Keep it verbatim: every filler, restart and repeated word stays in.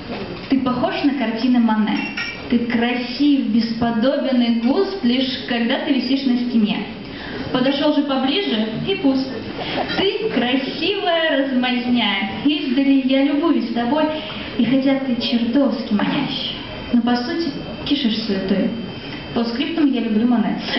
Ты похож на картины Мане. Ты красив, бесподобен и густ, лишь когда ты висишь на стене. Подошел же поближе и пуст. Ты красивая размазня. Издали я любуюсь тобой, и хотя ты чертовски манящ, но по сути кишишь суетой. По скриптам я люблю Мане.